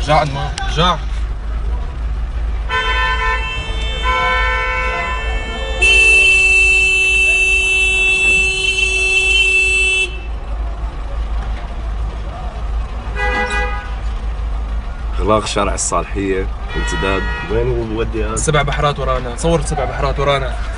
رجع ما رجع. إغلاق شارع الصالحية، امتداد وين هو بودي هذا؟ 7 بحرات ورانا، صور 7 بحرات ورانا.